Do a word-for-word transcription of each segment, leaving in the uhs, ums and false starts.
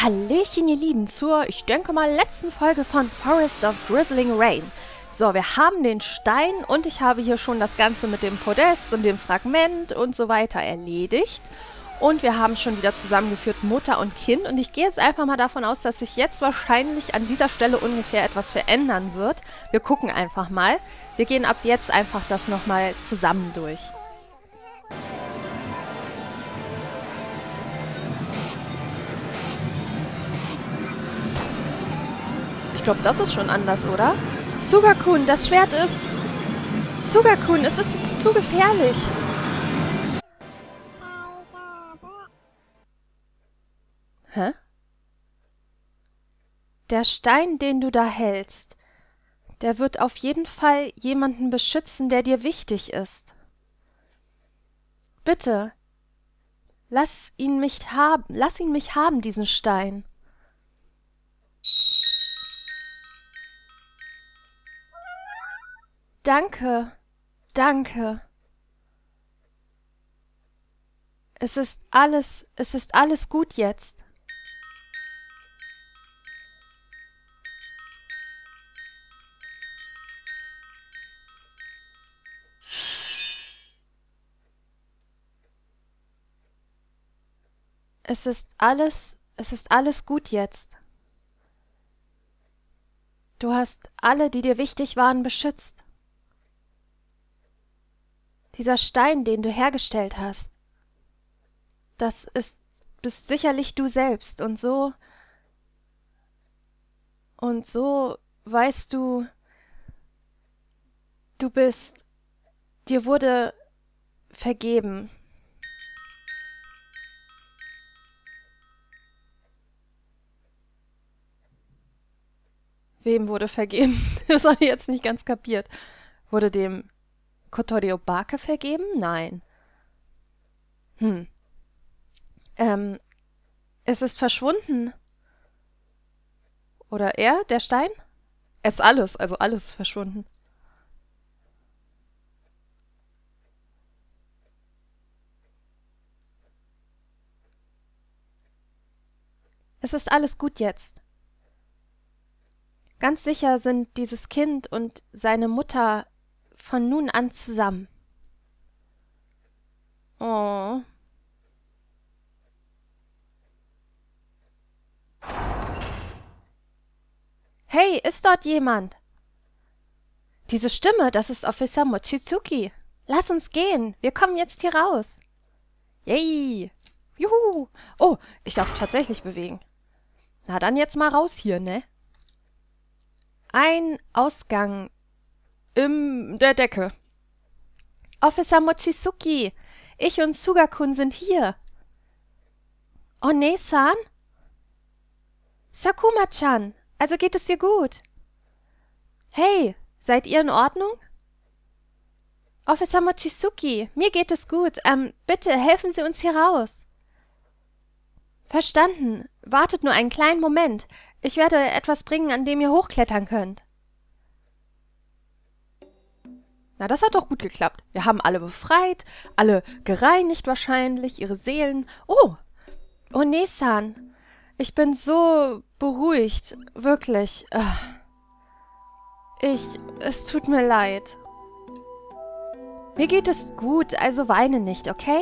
Hallöchen, ihr Lieben, zur, ich denke mal, letzten Folge von Forest of Drizzling Rain. So, wir haben den Stein und ich habe hier schon das Ganze mit dem Podest und dem Fragment und so weiter erledigt. Und wir haben schon wieder zusammengeführt Mutter und Kind. Und ich gehe jetzt einfach mal davon aus, dass sich jetzt wahrscheinlich an dieser Stelle ungefähr etwas verändern wird. Wir gucken einfach mal. Wir gehen ab jetzt einfach das nochmal zusammen durch. Ich glaube, das ist schon anders, oder? Sugakun, das Schwert ist... Sugakun, es ist jetzt zu gefährlich. Hä? Der Stein, den du da hältst, der wird auf jeden Fall jemanden beschützen, der dir wichtig ist. Bitte, lass ihn mich haben, lass ihn mich haben, diesen Stein. Danke, danke. Es ist alles, es ist alles gut jetzt. Es ist alles, es ist alles gut jetzt. Du hast alle, die dir wichtig waren, beschützt. Dieser Stein, den du hergestellt hast, das ist, bist sicherlich du selbst. Und so, und so weißt du, du bist, dir wurde vergeben. Wem wurde vergeben? Das habe ich jetzt nicht ganz kapiert. Wurde dem Kotoriobake vergeben? Nein. Hm. Ähm, es ist verschwunden. Oder er, der Stein? Es ist alles, also alles verschwunden. Es ist alles gut jetzt. Ganz sicher sind dieses Kind und seine Mutter von nun an zusammen. Oh. Hey, ist dort jemand? Diese Stimme, das ist Officer Mochizuki. Lass uns gehen, wir kommen jetzt hier raus. Yay! Juhu! Oh, ich darf tatsächlich bewegen. Na dann jetzt mal raus hier, ne? Ein Ausgang in der Decke. Officer Mochizuki, ich und Sugakun sind hier. One-san? Sakuma-chan, also geht es dir gut? Hey, seid ihr in Ordnung? Officer Mochizuki, mir geht es gut. Ähm, bitte helfen Sie uns hier raus. Verstanden. Wartet nur einen kleinen Moment. Ich werde etwas bringen, an dem ihr hochklettern könnt. Na, das hat doch gut geklappt. Wir haben alle befreit, alle gereinigt wahrscheinlich, ihre Seelen. Oh, One-san, ich bin so beruhigt, wirklich. Ich, es tut mir leid. Mir geht es gut, also weine nicht, okay?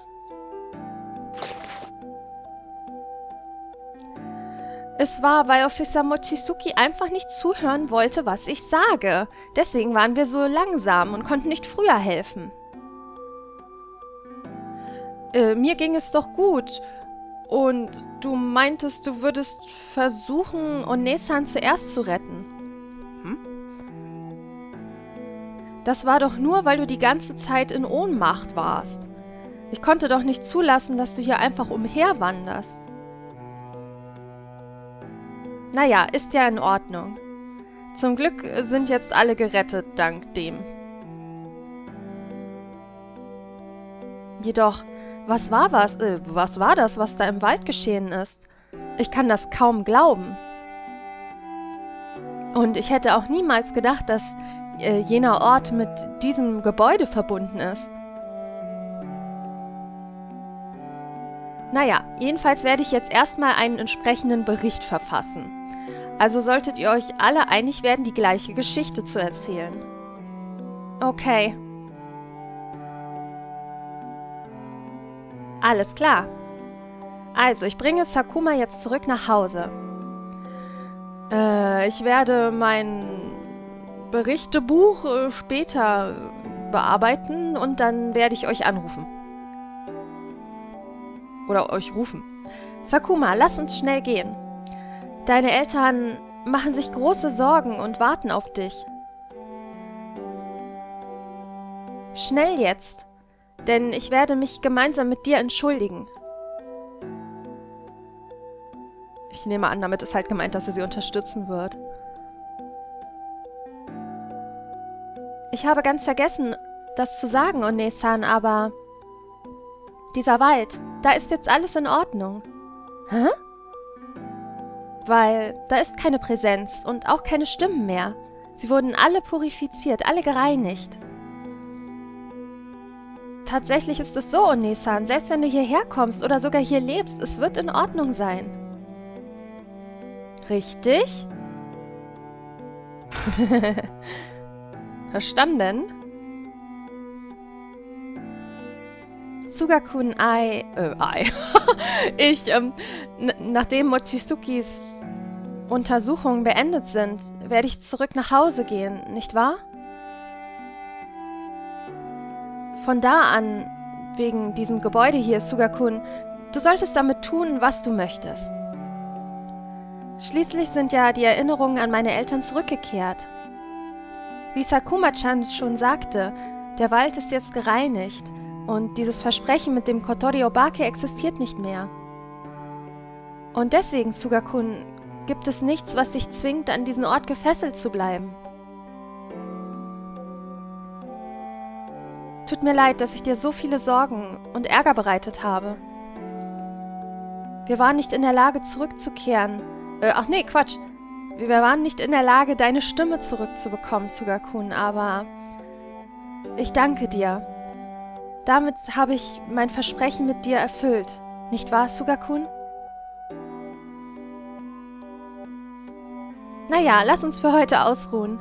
Es war, weil Officer Mochizuki einfach nicht zuhören wollte, was ich sage. Deswegen waren wir so langsam und konnten nicht früher helfen. Äh, mir ging es doch gut. Und du meintest, du würdest versuchen, One-san zuerst zu retten. Hm? Das war doch nur, weil du die ganze Zeit in Ohnmacht warst. Ich konnte doch nicht zulassen, dass du hier einfach umherwanderst. Naja, ist ja in Ordnung. Zum Glück sind jetzt alle gerettet, dank dem. Jedoch, was war was, äh, was war das, was da im Wald geschehen ist? Ich kann das kaum glauben. Und ich hätte auch niemals gedacht, dass äh, jener Ort mit diesem Gebäude verbunden ist. Naja, jedenfalls werde ich jetzt erstmal einen entsprechenden Bericht verfassen. Also solltet ihr euch alle einig werden, die gleiche Geschichte zu erzählen. Okay. Alles klar. Also, ich bringe Sakuma jetzt zurück nach Hause. Äh, ich werde mein Berichtebuch äh, später bearbeiten und dann werde ich euch anrufen. Oder euch rufen. Sakuma, lass uns schnell gehen. Deine Eltern machen sich große Sorgen und warten auf dich. Schnell jetzt, denn ich werde mich gemeinsam mit dir entschuldigen. Ich nehme an, damit ist halt gemeint, dass er sie unterstützen wird. Ich habe ganz vergessen, das zu sagen, One-san, aber dieser Wald, da ist jetzt alles in Ordnung. Hä? Weil da ist keine Präsenz und auch keine Stimmen mehr. Sie wurden alle purifiziert, alle gereinigt. Tatsächlich ist es so, One-san, selbst wenn du hierher kommst oder sogar hier lebst, es wird in Ordnung sein. Richtig? Verstanden? Sugakun Ai, äh, Ai. ich, ähm, nachdem Mochizukis Untersuchungen beendet sind, werde ich zurück nach Hause gehen, nicht wahr? Von da an, wegen diesem Gebäude hier, Sugakun, du solltest damit tun, was du möchtest. Schließlich sind ja die Erinnerungen an meine Eltern zurückgekehrt. Wie Sakuma-chan schon sagte, der Wald ist jetzt gereinigt und dieses Versprechen mit dem Kotori Obake existiert nicht mehr. Und deswegen, Sugakun, gibt es nichts, was dich zwingt, an diesen Ort gefesselt zu bleiben. Tut mir leid, dass ich dir so viele Sorgen und Ärger bereitet habe. Wir waren nicht in der Lage, zurückzukehren. Äh, ach nee, Quatsch. Wir waren nicht in der Lage, deine Stimme zurückzubekommen, Sugakun, aber ich danke dir. Damit habe ich mein Versprechen mit dir erfüllt. Nicht wahr, Sugakun? Naja, lass uns für heute ausruhen.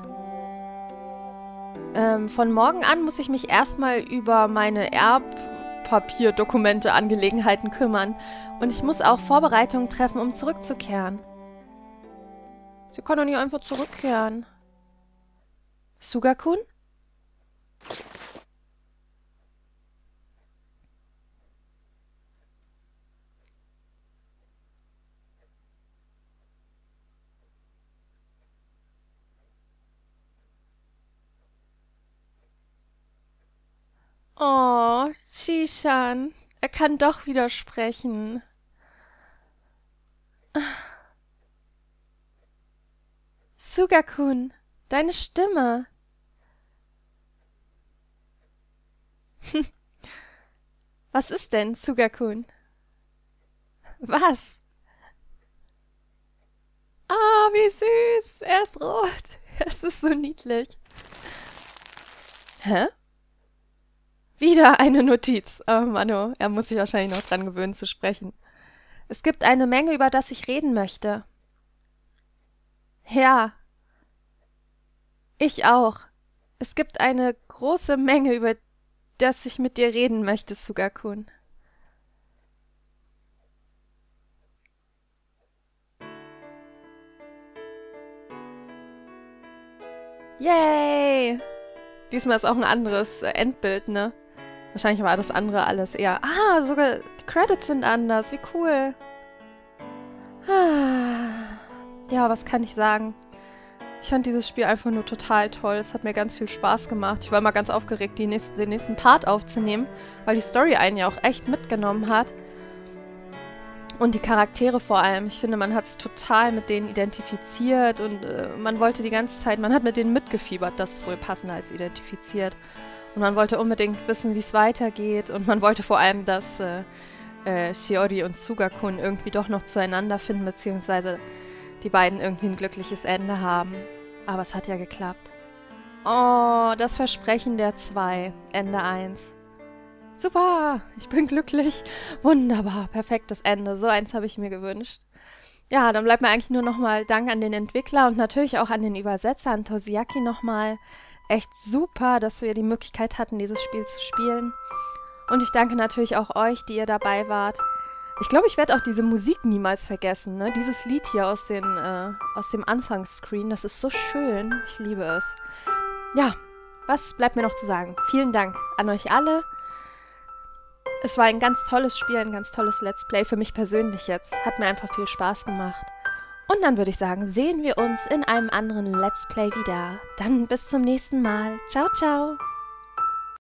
Ähm, von morgen an muss ich mich erstmal über meine Erbpapierdokumente, Angelegenheiten kümmern. Und ich muss auch Vorbereitungen treffen, um zurückzukehren. Sie kann doch nicht einfach zurückkehren. Sugakun? Oh, Shishan. Er kann doch widersprechen. Sugakun, deine Stimme. Was ist denn, Sugakun? Was? Ah, wie süß. Er ist rot. Es ist so niedlich. Hä? Wieder eine Notiz. Oh Mann, oh, er muss sich wahrscheinlich noch dran gewöhnen zu sprechen. Es gibt eine Menge, über das ich reden möchte. Ja. Ich auch. Es gibt eine große Menge, über das ich mit dir reden möchte, Sugakun. Yay! Diesmal ist auch ein anderes äh, Endbild, ne? Wahrscheinlich war das andere alles eher... Ah, sogar die Credits sind anders. Wie cool. Ah. Ja, was kann ich sagen? Ich fand dieses Spiel einfach nur total toll. Es hat mir ganz viel Spaß gemacht. Ich war mal ganz aufgeregt, die nächsten, den nächsten Part aufzunehmen, weil die Story einen ja auch echt mitgenommen hat. Und die Charaktere vor allem. Ich finde, man hat sich total mit denen identifiziert und äh, man wollte die ganze Zeit, man hat mit denen mitgefiebert, das ist wohl passender als identifiziert. Und man wollte unbedingt wissen, wie es weitergeht und man wollte vor allem, dass äh, äh, Shiori und Sugakun irgendwie doch noch zueinander finden, beziehungsweise die beiden irgendwie ein glückliches Ende haben. Aber es hat ja geklappt. Oh, das Versprechen der zwei, Ende eins. Super, ich bin glücklich. Wunderbar, perfektes Ende. So eins habe ich mir gewünscht. Ja, dann bleibt mir eigentlich nur nochmal Dank an den Entwickler und natürlich auch an den Übersetzer, an Toshiaki nochmal. Echt super, dass wir die Möglichkeit hatten, dieses Spiel zu spielen. Und ich danke natürlich auch euch, die ihr dabei wart. Ich glaube, ich werde auch diese Musik niemals vergessen, ne? Dieses Lied hier aus, den, äh, aus dem Anfangsscreen, das ist so schön. Ich liebe es. Ja, was bleibt mir noch zu sagen? Vielen Dank an euch alle. Es war ein ganz tolles Spiel, ein ganz tolles Let's Play für mich persönlich jetzt. Hat mir einfach viel Spaß gemacht. Und dann würde ich sagen, sehen wir uns in einem anderen Let's Play wieder. Dann bis zum nächsten Mal. Ciao, ciao.